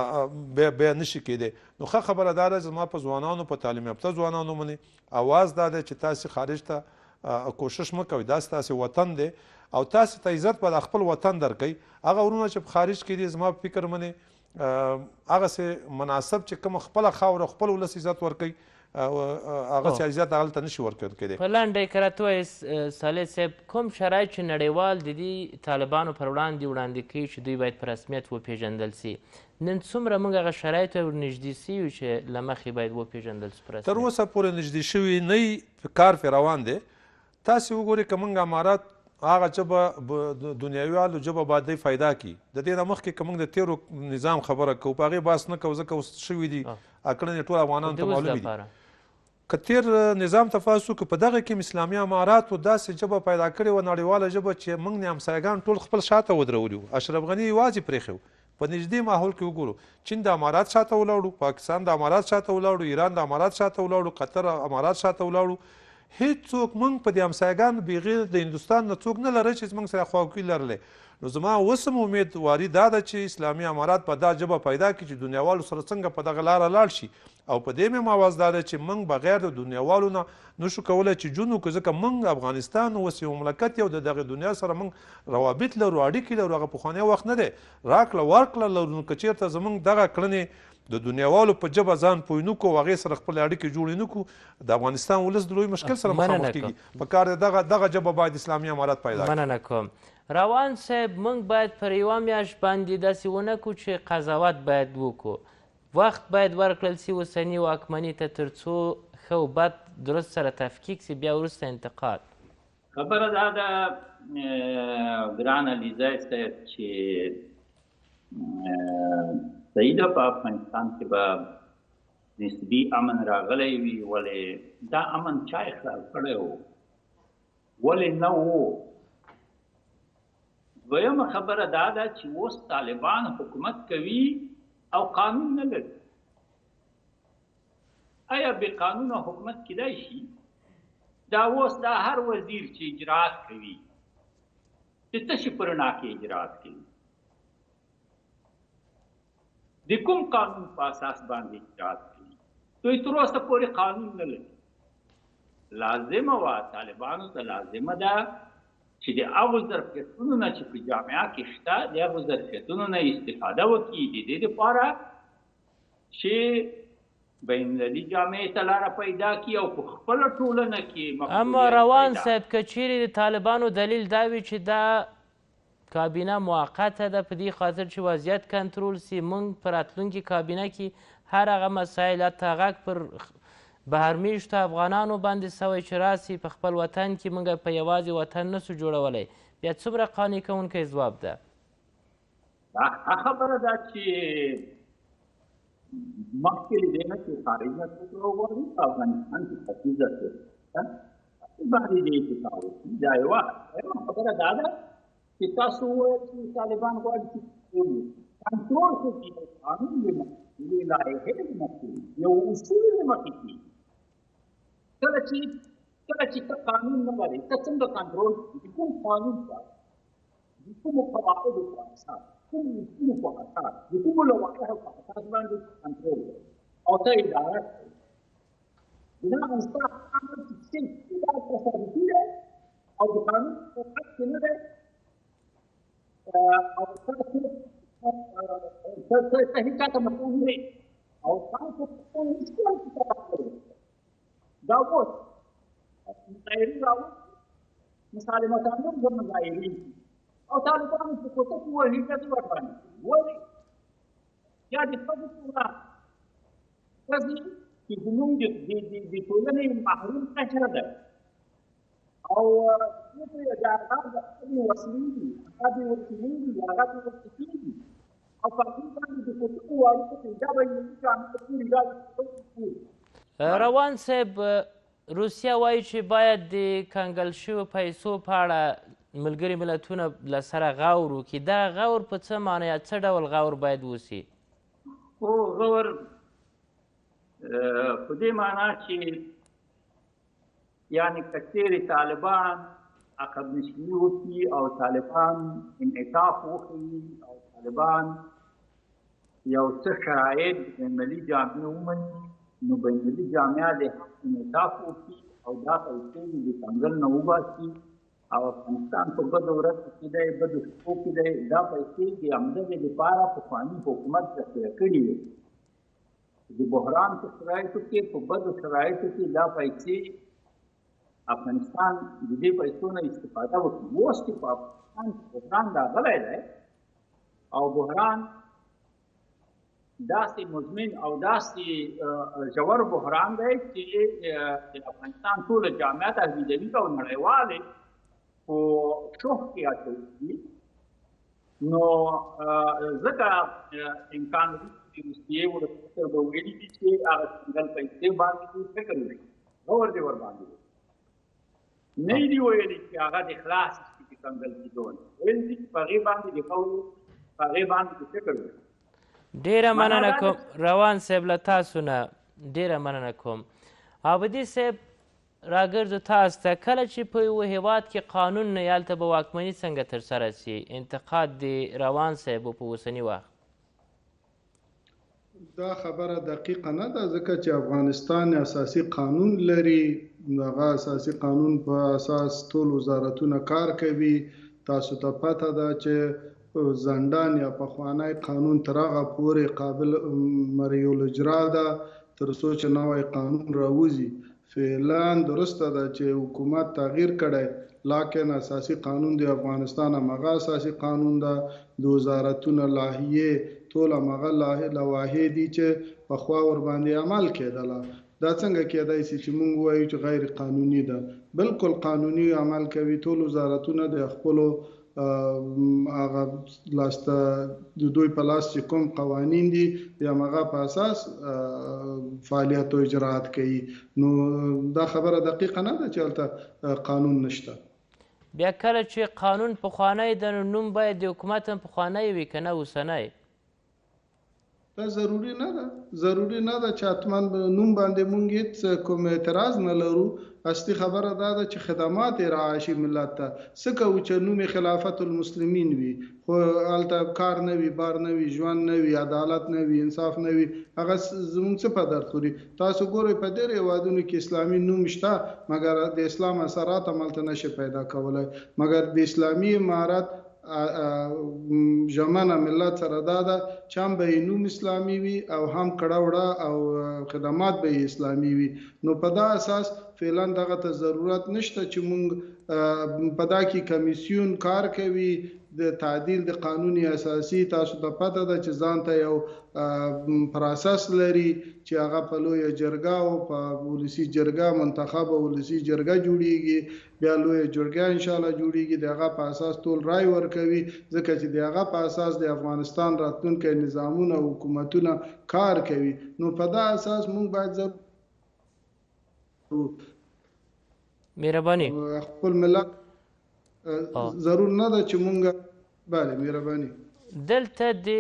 بیا نشي کېدی. نو ښه خبره دا ده زما په ځوانانو په تعلیم یافته ځوانانو باندې اواز دا دی چې تاسې خارج ته کوشش مه کوئ. دا ستاسې وطن دی او تاسې ته عزت به د خپل وطن درکوي. هغه ورونه چې په خارج کې دي زما په فکر باندې هغسې مناسب چې کوم خپله خاوره خپل ولس عزت ورکوي هغسې عزت هغلته نشي ورکول کېدی. په لنډه کې راته ووایئ صالح صاحب کوم شرایط چې نړیوال د دې طالبانو پر وړاندې کوي چې دوی باید په رسمیت وپېژندل سي نن څومره موږ هغه شرایطو ورنږدې سوي چې له مخې باید وپېژندل سو په رسمیت؟ تر اوسه پورې نږدې شوي نه وي، کار پرې روان دی. تاسې وګورئ که موږ امارات هغه ژبه دنیاویالو ژبه باید دی فایده کړي. د دې نه مخکې که موږ د تیرو نظام خبره کوو په هغې بحث نه کوو ځکه اوس شوي دي کړنې ټول افغانانو ته معلومې دي. که تیر نظام ته فاس وکړو په دغه کې اسلامي اماراتو داسې ژبه پیدا کړې وه نړیواله ژبه چې موږ نه همسایګان ټول خپل شاته ودرولي وو. اشرف غني یوازې پرېښی و. په نږدې ماحول کې وګورو چین د امارات شاته ولاړو، پاکستان د امارات شاته ولاړو، ایران د امارات شاته ولاړو، قطر امارات شاته ولاړو. هېڅوک موږ په دې همسایګانو بغیر د هندوستان نه څوک نه لري چې موږ سره خواخوږي لرلی. نو زما اوس هم امیدواري دا ده چې اسلامي امارات په دا ژبه پیدا کړي چې دنیاوالو سره څنګه په دغه لاره لاړ شي. او په دې مې آواز دا ده چې موږ بغیر د دنیاوالو نه نشو کولی چې جون وکړو ځکه موږ افغانستان اوس یو مملکت یو د دغې دنیا سره موږ روابط لرو، اړیکې لرو. هغه پخوانی وخت نه دی، راکړه ورکړه لرو. نو که چېرته زموږ دغه کړنې د دنیاوالو په ژبه ځان پوه نه کړو، هغې سره خپلې اړیکې جوړې نه کړو، د افغانستان ولس د لوی مشکل سره مخامخ کېږي. په کار دی دغه ژبه باید اسلامي امارات پیدا کړي. مننه کوم. روان صاحب موږ باید پر یوه میاشت باندې داسې ونه کړو چې قضاوت باید وکړو، وخت باید ورکړل سي اوسني واکمني ته تر څو ښه و بد درست سره تفکیک سي بیا وروسته انتقاد. خبره دا ده ګران علیزی صاحب چې صحیح ده په افغانستان کې به نسبي امن راغلی وي، ولې دا امن چا اخلال کړی و؟ ولې نه و؟ دویمه خبره دا ده چې اوس طالبان حکومت کوي او قانون نه لري. آیا بې قانونه حکومت کیدای شي؟ دا اوس دا هر وزیر چې اجرات کوي د تشې په رڼا کې اجرات کوي، د کوم قانون په اساس باندې اجرات کوي؟ دوی تر اوسه پورې قانون نه لري. لازمه وه طالبانو ته لازمه ده چې د هغو ظرفیتونو نه چې په جامعه کې شته د هغو ظرفیتونو نه استفاده وکړي د دې دپاره چې بین المللي جامعې ته لاره پیدا کړي او په خپله ټولنه کې اما روان صاحب که چیرې د طالبانو دلیل دا وي چې دا کابینه موقته ده په دې خاطر چې وضعیت کنترول سي، موږ په راتلونکي کابینه کې هر هغه مسایل حتی غږ پر بهرمیشتو افغانانو باندې سوی چې راسي په خپل وطن کې موږ په یوازې وطن نسو جوړولی، بیا څومره قانع کوونکی ځواب ده؟ خبره ده چې مخکې له دې نه چې خارج نه څوک راوغواړي په افغانستان کې ختیځه سیاست باندې دې اتفاق وکړي. دا یوه خبره دا ده چې تاسو وویل چې طالبان غواړي چې کنټرول وکړي د قانون له مخې د لایحې له مخې یو اصول له مخې کړي. کله چې ته قانون نه لرې ته څنګه کنټرول کړي؟ د کوم قانون په د کومو قواعدو په اساس کومو اصولو په اساس د کومو لوایحو په اساس باندې کنټرول کوي او ته اداره کوي. بناء ستا عمل چې څه دا تصادفي دی او د قانون په حق کې نه دی او ته هیڅ چاته مسؤول نه یې او تاسو په هیڅ ډول کې کار دا اوس مظاهرې راوړي مسالمتانه د مظاهرې او طالبانو په کوڅه کې وایي چې ورباندې ولې یا د ښځو په وړاندې ښځې چې زموږ د ټولنې محروم قشر ده او د هغه د خپلې وسلې دي هغه د وسلې دي هغه د وسلې دي او په هغې باندې د کوڅو واړو کې دا به یې چې همدغه روان صاحب روسیه وایي چې باید د کنګل شویو پیسو په اړه ملګري ملتونه له سره غور وکړي. دا غور په څه معنی یا څه ډول غور باید وسي؟ غور په دې معنا چې یعنې که چیرې طالبان عقب نشیني وکړي او طالبان انعطاف وښیي او طالبان یو څه شرایط بینالمللي جامعې ومني نو بینالمللي جامعه د هم انعطاف وکړي او دا پیسې د کنګل نه وباسي او افغانستان په بدو ورځو کې دی بدو شپو کې دی دا پیسې د همدغې دپاره پخواني حکومت ذخیره کړي وي. د بحران په شرایطو کې په بدو شرایطو کې دا پیسې افغانستان د دې پیسو نه استفاده وکړي. اوس چې په افغانستان کې بحران راغلی دی او بحران داسې مزمن او داسې ژور بحران دی چې د افغانستان ټوله جامعه تهدیدوي او نړیوالې په شوق کې اچوي نو ځکه امکان لري چې روسیې ولسمشر به ویلي دي چې هغه کنګل پیسې باندې فکر وکړي غور دې ورباندې نه یې دي ویلي چې هغه د خلاص شي چې کنګل کېدو ویل دي چې په هغې باندې د قول په هغې باندې فکر وکړي. ډیره مننه کوم روان صاحب له تاسو نه ډیره مننه کوم. عابدي صاحب راګرځو تاسو ته کله چې په یوه هیواد کې قانون نه هلته به واکمني څنګه ترسره سي؟ انتقاد د روان صاحب په اوسني وخت دا خبره دقیقه نه ده ځکه چې افغانستان اساسي قانون لري. دغه اساسي قانون په اساس ټول وزارتونه کار کوي. تاسو ته پته ده چې زندان یا پخوانی قانون تر هغه پورې قابل مریو الاجرا ده تر څو چې نوی قانون راوځي. فعلا درسته ده چې حکومت تغییر کړی لاکن اساسي قانون د افغانستان همغه اساسي قانون ده. د وزارتونه لاهیې ټول همغه لوایحې دي چې پخوا ورباندې عمل کېدله. دا څنګه کېدای شي چې موږ ووایو چې غیر قانوني ده؟ بلکل قانوني عمل کوي. ټول وزارتونه د خپلو هغه لاسته د دوی په لاس چې کوم قوانین دي د همغه په اساس فعالیت او اجراات کوي. نو دا خبره دقیقه نه ده چې هلته قانون نشته. بیا کله چې قانون پخوانی ده نو نوم باید د حکومت هم پخوانی وي که نه اوسنی؟ دا ضروري نه ده چې حتما نوم باندې موږ هېڅ کوم اعتراض نه لرو. اصلي خبره دا ده چې خدمات یې رعایه شي ملت ته. څه کوو چې نوم یې خلافت المسلمین وي خو هلته کار نه وي، بار نه وي، ژوند نه وي، عدالت نه وي، انصاف نه وي. هغه زموږ څه په درد خوري؟ تاسو ګورئ په ډېرو هېوادونو کې اسلامي نوم شته مګر د اسلام اثرات هم هلته نشي پیدا کولی. مګر د اسلامي امارت ژمنه ملت سره دا ده چې هم به یې نوم اسلامي وي او هم کړه وړه او خدمات به یې اسلامي وي. نو په دا اساس فعلا دغه ته ضرورت نشته چې موږ په دا کې کمیسیون کار کوي د تعدیل د قانون اساسي. تاسو ته پته ده چې ځان ته یو پروسس لري چې هغه په لویه جرګه او په ولسي جرګه منتخبه ولسي جرګه جوړیږي. بیا لویه جرګه انشاءالله جوړیږي. د هغه په اساس ټول رای ورکوي ځکه چې د هغه په اساس د افغانستان راتلونکي نظامونه او حکومتونه کار کوي. نو په دا اساس موږ باید مهرباني خپل ملت ضرور نه ده چې مونږ بله مهرباني دلته د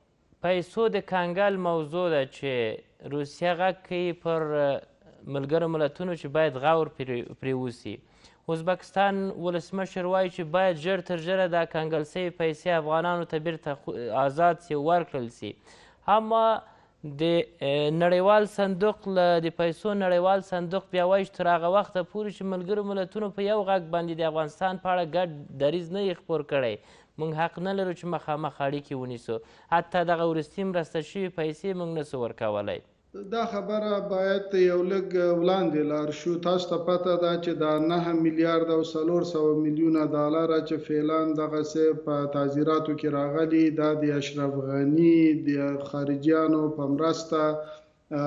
پیسو د کنګل موضوع ده چې روسیه غږ کوي پر ملګرو ملتونو چې باید غور پرې وسي. ازبکستان ولسمشر وایي چې باید ژر تر ژره دا کنګل سوي پیسې افغانانو ته بیرته آزاد سي ورکړل سي. اما د نړیوال صندوق د پیسو نړیوال صندوق بیا وایي چې تر هغه وخته پورې چې ملګرو ملتونو په یو غږ باندې د افغانستان په اړه ګډ دریځ نه یې خپور کړی، موږ حق نه لرو چې مخامخ اړیکې ونیسو. حتی دغه وروستي مرسته شوي پیسې موږ نسو ورکولی. دا خبره باید یو لږ وړاندې لاړ شو. تاسو ته پته ده چې دا 9 میلیارد او 400 میلیونه ډالر چې فعلاً دغسې په تعزیراتو کې راغلي، دا د اشرف غني د خارجیانو په مرسته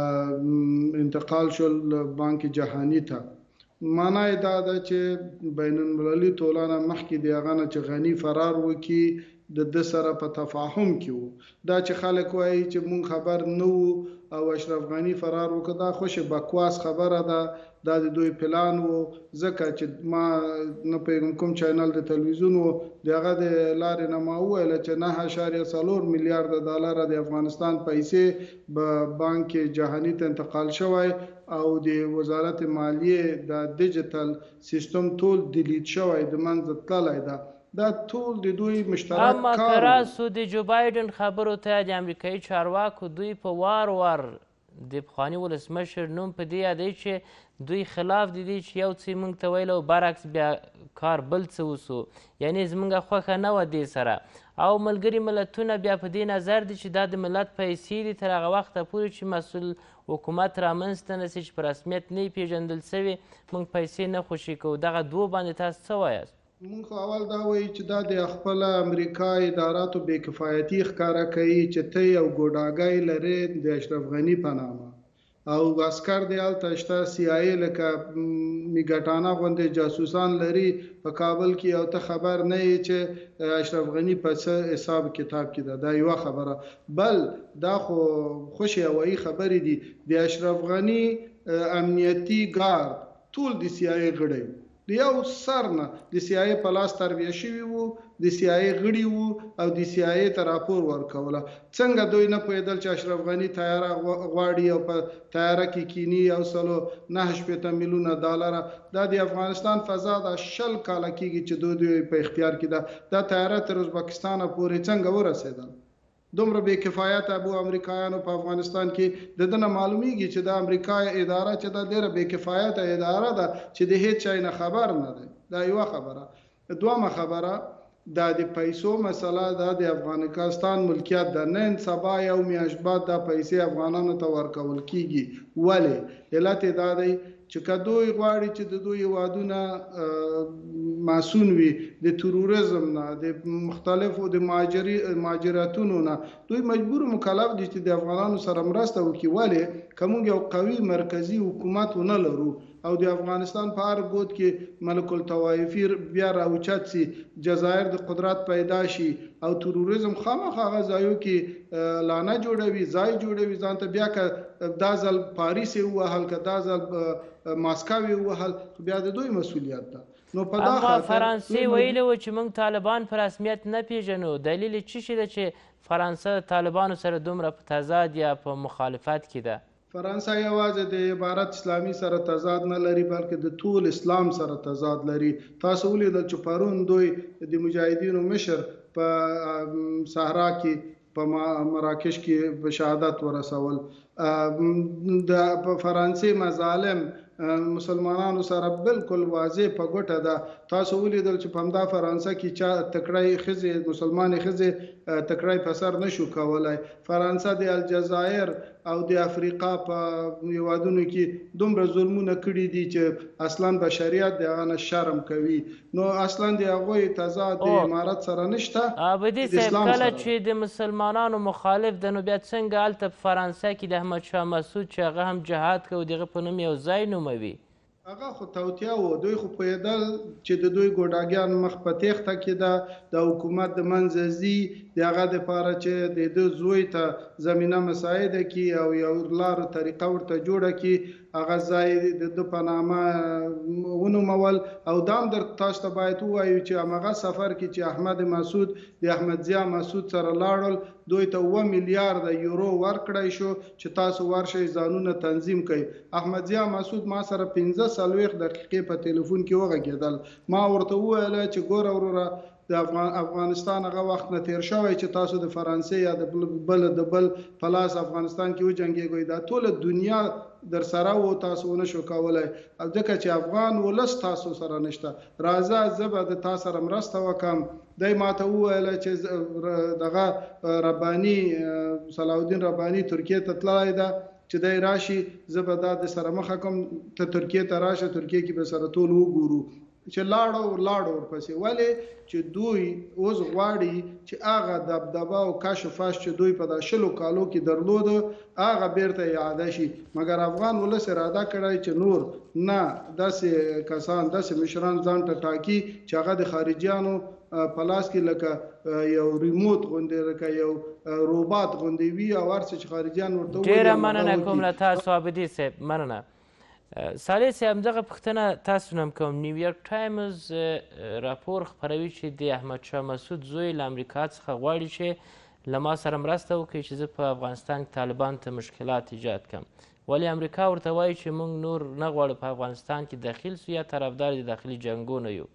انتقال شول بانک جهانی ته. معنا یې دا ده چې بین المللي ټولنه مخکې د هغه نه چې غني فرار وکړي د ده سره په تفاهم کې وو. دا چې خلک وایي چې مونږ خبر نه وو او اشرف غني فرار وکړه، دا خوش بکواس خبره ده. دا د دوی پلان وو، ځکه چې ما نه پوهېږم کوم چینل د تلویزیون وو د هغه د لارې نه ما وویله چې 9.4 میلیارد ډالر د افغانستان پیسې به بانک جهانی ته انتقال شوی او د وزارت مالیې د ډیجیټل سیستم ټول ډیلیټ شوی، د منځه تللی ده. دا ټول د دوی مشترک اما کار که راسو د جو بایډن خبرو ته د امریکایي چارواکو دوی په وار وار د پخواني ولسمشر نوم په دې یادوي چې دوی خلاف د دې چې یو څه موږ ته ویل او برعکس بیا کار بل څه وسو، یعنې زموږ خوښه نه وه دې سره. او ملګري ملتونه بیا په دې نظر دي چې دا د ملت پیسې دي تر هغه وخته پورې چې مسؤل حکومت رامنځته نه سي چې په رسمیت نه وي پېژندل سوي موږ پیسې نه خوشي کوو. دغه دوه باندې تاسو څه وایاست؟ مونږ خو اول دا وایي چې دا د خپله امریکا اداراتو بې کفایتي ښکاره کوي چې ته یو ګوډاګی لرې د اشرف غني په نامه او عسکر دی هلته شته CIA لکه میګاټانا غوندې جاسوسان لري په کابل کې او ته خبر نه یې چې اشرف غني په څه حساب کتاب کې ده. دا یوه خبره. بل دا خو خوشې هوایي خبرې دي. د اشرف غني امنیتي ګارد ټول د CIA غړی د یو سر نه د CIA په لاس تربیه شوي وو، د CIA غړي وو او د CIA ته راپور ورکوله. څنګه دوی نه پوهېدل چې اشرف غني تیاره غواړي او په تیاره کې کینی او 9.8 میلیونه ډالر. دا د افغانستان فضا د 20 کاله کېږي چې دوی په اختیار کې ده. دا تیاره تر ازبکستان پورې څنګه ورسېدل؟ دومره بې کفایته ابو امریکایانو په افغانستان کې د دنه معلومیږي چې د امریکا اداره چې دا ډېره بې کفایته اداره ده چې د هیڅ شي نه خبر نه دی. دا یوه خبره. دویمه خبره دا د پیسو مسله ده. د افغانستان ملکیت ده. نن سبا یو میاشت بعد دا پیسې افغانانو ته ورکول کیږي. ولې؟ علت یې دا دی چې که دوی غواړي چې د دوی هیوادونه معصوم وي د تروریزم نه، د مختلفو د مهاجرتونو نه، دوی مجبور مکلف دي چې د افغانانو سره مرسته وکړي. ولې؟ که موږ یو قوي مرکزي حکومت ونه لرو او د افغانستان په هر ګوټ کې ملک الطوایفي بیا راوچت سي، جزایر د قدرت پیدا شي او تروریزم خامخا هغه ځایو کې لانه جوړوي، ځای جوړوي ځان ته. بیا که دا ځل پاریس یې ووهل، که دا ځل ماسکو یې ووهل، بیا د دوی مسؤلیت ده. نو په دا اما فرانسې ویلي وو چې موږ طالبان په رسمیت نه پیژنو. دلیل یې څه شی ده چې فرانسه د طالبانو سره دومره په تضاد یا په مخالفت کې ده؟ فرانسه یوازې د عبارت اسلامي سره تضاد نه لري بلکې د ټول اسلام سره تضاد لري. تاسو ولیدل چې پرون دوی د مجاهدینو مشر په صحرا کې په مراکش کې په شهادت ورسول. د فرانسې مظالم مسلمانانو سره بالکل واضح په ګوته ده. تاسو ولیدل چې په همدا فرانسه کې چا تکړی ښځې مسلمانې ښځې تکړی په سر نشو کولی. فرانسه د الجزایر او د افریقا په هیوادونو کې دومره ظلمونه کړي دي چې اصلا بشریت د هغه نه شرم کوي. نو اصلا د هغوی تضاد د امارت سره نشته. ابدي صاحب کله چې د مسلمانانو مخالف ده نو بیا څنګه هلته په فرانسه کې د احمد شاه مسعود چې هغه هم جهاد کوي دغه په نوم یو ځای نوموي؟ هغه خو توتیا و. دوی خو پوهېدل چې د دوی ګوډاګیان مخ په تېښته کې ده، د حکومت د منځه ځي، د هغه دپاره چې د ده زوی ته زمینه مساعده کړي او یو لار طریقه ورته جوړه کړي. هغه ځای د په نامه ونومول. او دا هم در تاسو ته باید ووایو چې هماغه سفر کې چې احمد مسعود د احمد ضیا مسعود سره لاړل، دوی ته 2 میلیارډ یورو ورکړی شو چې تاسو ورشئ ځانونه تنظیم کړئ. احمد ضیا مسعود ما سره 15 دقیقې په تلیفون کې وغږېدل. ما ورته وویل چې ګوره وروره د افغانستان هغه وخت نه تیر شوی چې تاسو د فرانسې یا د بل په لاس افغانستان کې وجنګېږئ، دا ټوله دنیا در سره و، تاسو ونه شو کولی. او ځکه چې افغان ولس تاسو سره نشته، راځه زه به د تا سره مرسته وکړم. دی ماته وویله چې دغه رباني صلاح الدین رباني ترکیې ته تللی ده چې دی راشي، زه به دا د سره مخه کوم، ته ترکیې ته راشه، ترکیې کې به سره ټول وګورو. چې لاړو ورپسې، ولې چې دوی اوس غواړي چې هغه دبدبه او کشف فاش چې دوی په 10 کالو کې درلود هغه بیرته اعاده شي. مګر افغان ولس اراده کړی چې نور نه داسې کسان، داسې مشران ځان ته ټاکي چې هغه د خارجیانو په لاس کې لکه یو ریموټ غوندې، لکه یو روباټ غوندې وي، او هر څه چې خارجیان ورته ووایي. ډېره مننه کوم له تاسو عابدي صاحب، مننه. صالح صاحب، همدغه پوښتنه تاسو نه هم کوم. نیویورک ټایمز راپور خپروي چې د احمدشاه مسعود زوی له امریکا څخه غواړي چې له ما سره مرسته وکړي چې زه په افغانستان کې طالبانو ته مشکلات ایجاد کړم، ولې امریکا ورته وایي چې موږ نور نه غواړو په افغانستان کې داخل سو یا طرفدار د داخلي جنګونو یو.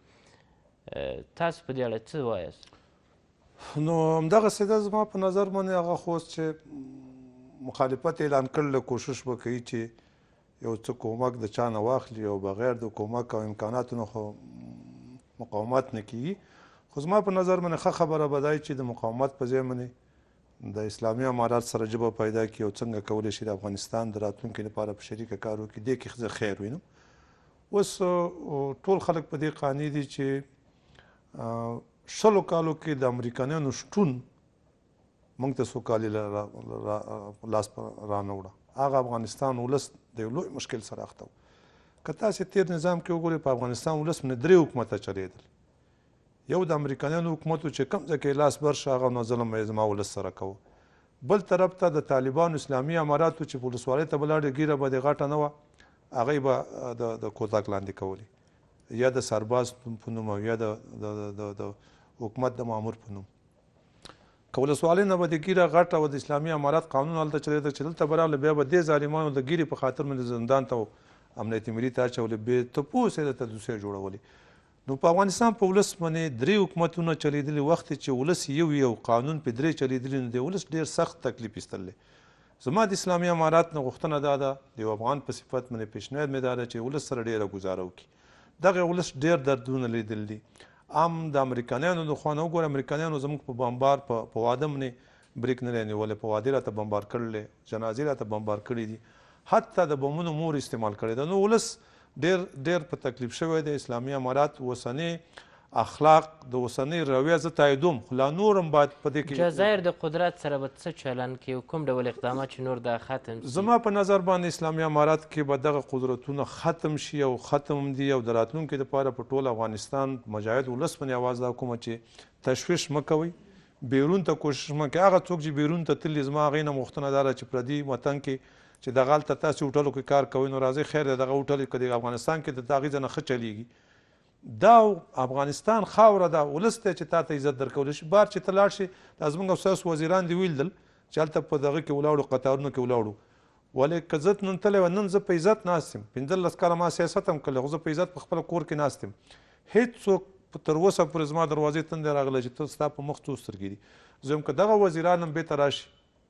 تاسو په دې اړه څه وایاست؟ نو همدغسې ده زما په نظر باندې هغه خو اوس چې مخالفت اعلان کړل، کوشش به کوي چې یو څه کومک د چا نه واخلي او بغیر د کومک او امکاناتو نه خو مقاومت نه کیږي. خو زما په نظر باندې ښه خبره به دا چې د مقاومت په ځای باندې د اسلامي امارات سره ژبه پیدا کړي او څنګه کولی شي د افغانستان د راتلونکي لپاره په شریکه کار وکړي. دې کې زه خیر وینم. اوس ټول خلک په دې قانع دي چې 100 کالو کې د امریکایانو شتون موږ ته سوکالي لاس رانه وړه. هغه افغانستان ولس د یو لوی مشکل سره اخته و. که تاسې تیر نظام کې وګورئ، په افغانستان ولس باندې 3 حکومته چلېدل. یو د امریکایانو حکومت و چې کوم ځای کې لاس بر شه هغه نو ظلم یې زما ولس سره کوه. بل طرف ته د طالبانو اسلامي امارات و چې په ولسوالۍ ته به لاړې ګیره به د غټه نه وه، هغوی به د کوتک لاندې کولې، یا د سرباز په نوم او یا د حکومت د مامور په نوم. که ولسوالۍ نه به د ګیره غټه و د اسلامي امارات قانون هلته چلېده چې دلته به راغله، بیا به دې ظالمانو د ګیرې په خاطر باندې زندان ته امنیت ملي ته اچولې، بې تپوس یې درته دوسیې جوړولې. نو په افغانستان په ولس باندې 3 حکومتونه چلېدلي، وخت چې ولس یو قانون په 3 چلېدلي، نو د ولس ډېر سخت تکلیف ایستلی. زما د اسلامي امارات نه غوښتنه دا ده، د یو افغان په صفت باندې پیشنهاد مې دا ده چې ولس سره ډېره ګزاره وکړي. دغه ولس ډېر دردونه لیدل دي. عام د امریکایانو د خوا نه وګوره، امریکایانو زموږ په بمبار په واده باندې بریک نه دی نیولی، په واده راته بمبار کړلی، جنازې راته بمبار کړي دي، حتی د بمونو مور استعمال کړی ده. نو ولس ډېر په تکلیف شوی دی. اسلامي امارات اوسنۍ اخلاق د اوسنۍ رویه زه تاییدوم، خو لا نور هم باید په دې کې جزایر د قدرت سره به څه چلن کوي او کوم ډول اقدامات چې نور د ختم شي؟ زما په نظر باندې اسلامي امارات کې به دغه قدرتونه ختم شي او ختم دي، او د راتلونکي دپاره په ټول افغانستان مجاهد ولس باندې اواز دا کومه چې تشویش مه کوئ، بیرون ته کوشش مه کوئ. هغه څوک چې بیرون ته تللي، زما هغې نه غوښتنه دا ده چې پردي وطن کې چې دغه هلته تاسې هوټلو کې کار کوئ، نو راځئ خیر دی، دغه هوټل که د افغانستان کې د هغې ځای نه ښه چلیږي. دا افغانستان خاوره ده، ولس ته چې تا ته عزت درکولی شي. بار چې ته لاړ شي، دا زموږ او ستاسو وزیران دې ولیدل چې هلته په دغه کې ولاړو، قطارونو کې ولاړو. ولې که زه نن تللی وم، نن زه په عزت ناست یم، 15 کاله ما سیاست هم کړی، خو زه په عزت په خپله کور کې ناست یم. هېڅوک تر اوسه پورې زما دروازې ته نه دی راغلی چې ته ستا په مخ څو سترګې دي. زه یم که دغه وزیران هم بېرته راشي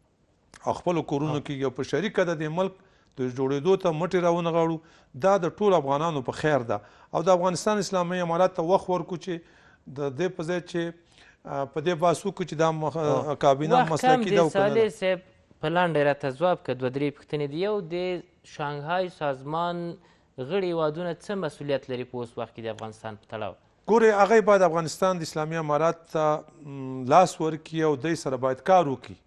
او خپلو کورونو کې یو په شریکه د دې ملک د جوړېدو ته مټې راونغاړو، دا د ټولو افغانانو په خیر ده. او د افغانستان اسلامي امارات ته وخت ورکړو چې د دې په ځای چې په دې بحث وکړو چې دا کابینه مسلکي ده او که نه ده. صالح صاحب په لنډه راته ځواب کړه. 2-3 پوښتنې دي. یو د شانګهای سازمان غړي هیوادونه څه مسؤلیت لري په اوس وخت کې د افغانستان په تړاو؟ ګورې، هغوی باید افغانستان د اسلامي امارات ته لاس ورکړي او دوی سره باید کار وکړي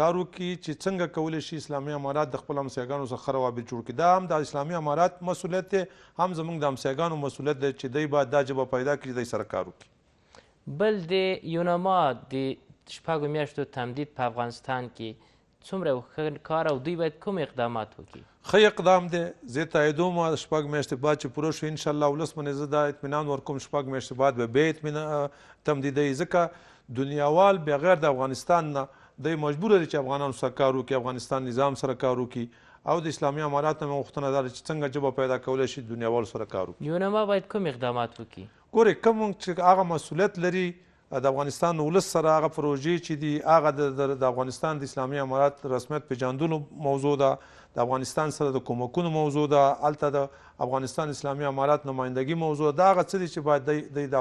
چې څنګه کولی شي اسلامي امارات د خپلو همسایګانو سره ښه روابط جوړ کړي. دا هم د اسلامي امارات مسؤلیت دی، هم زموږ د همسایګانو مسؤلیت دی چې دوی باید دا ژبه پیدا کړي، دوی سره کار وکړي. بل د یونما د 6 میاشتو تمدید په افغانستان کې څومره ښه کار او دوی باید کوم اقدامات وکړي؟ ښه اقدام دی. زه تاییدوم 6 میاشتې بعد چې پوره شو انشاءالله ولس باندې زه دا اطمینان ورکوم 6 میاشتې بعد به بیا تمدیدوي، ځکه دنیاوال بغیر د افغانستان نه دی مجبوره دی چې افغانانو سره کار وکړي، افغانستان نظام سره کار وکړي، او د اسلامي امارات نه مې غوښتنه دا ده چې څنګه ژبه پیدا کولی شي دنیاوالو سره کار وکړي. یونما باید کوم اقدامات وکړي؟ ګورې کوم چې هغه مسؤلیت لري د افغانستان ولس سره، هغه پروژې چې دي هغه د افغانستان د اسلامي امارات رسمیت پیژندلو موضوع ده، د افغانستان سره د کومکونو موضوع ده، هلته د افغانستان اسلامي امارات نمایندګي موضوع ده. هغه څه دي چې باید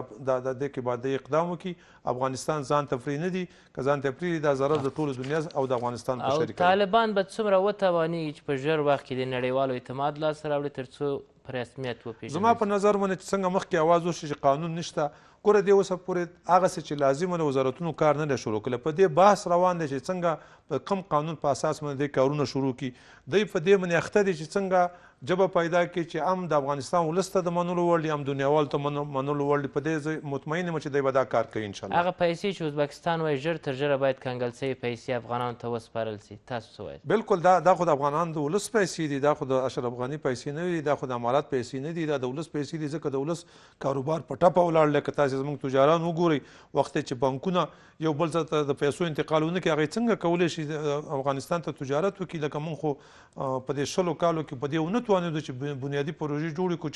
د دې کې باید اقدام وکړي. افغانستان ځان تفریح نه دي، که ځان تفریح دا ضرر د ټولو دنیا او د افغانستان په شریک. او طالبان به څومره وتوانېږي چې په ژر وخت کې د نړیوالو اعتماد لاسته راوړي تر څو په رسمیت وپېژني؟ زما په نظر باندې چې څنګه مخکې اواز وشي چې قانون نشته، ګوره دې اوسه پورې هغه څه چې لازمه د وزارتونو کار نه دی شروع کړی. په دې بحث روان دی چې څنګه په کوم قانون په اساس باندې دې کارونه شروع کړي. دوی په دې باندې اخته دي چې څنګه ژبه پیدا کړي چې هم د افغانستان ولس ته د منلو وړ دي، هم دنیاوالو ته منلو وړ دي. په دې زه مطمئن یم چې دوی به دا کار کوي انشاءالله. هغه پیسې چې ازبکستان وایي ژر تر ژره باید کنګل سوي پیسې افغانانو ته وسپارل سي، تاسو څه وایئ؟ بالکل دا خو د افغانانو د ولس پیسې دي، دا خو د اشرف غني پیسې نه دي، دا خو د امارات پیسې نه دي، دا د ولس پیسې دي. ځکه د ولس کاروبار په ټپه ولاړ دی. که تاسې زموږ تجاران وګورئ وخت چې بانکونه یو بل ځای ته د پیسو انتقال ونه کړي، هغې څنګه کولی شي افغانستان ته تجارت وکړي؟ لکه موږ خو په دې 100 کالو کې په دې ونه توانېدو چې بنیادي پروژې جوړې کړو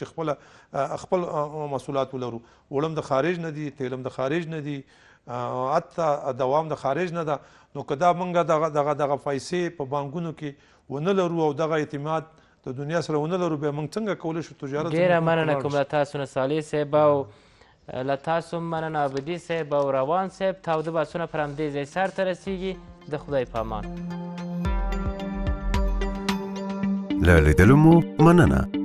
چې خپل محصولات ولرو. وړم د خارج نه دي، تیلم د خارج نه دي، حتی دوام د خارج نه ده. نو که دا موږ دغه پیسې په بانکونو کې ونه لرو او دغه اعتماد د دنیا سره ونه لرو، بیا موږ څنګه کولی شو تجارت؟ ډېره مننه کوم له تاسو نه صالح صاحب، او له تاسو مننه عابدي صاحب او روان صاحب. تاوده بحثونه پر همدې ځای سر ته رسیږي. د خدای په امان. له لیدلو مو مننه.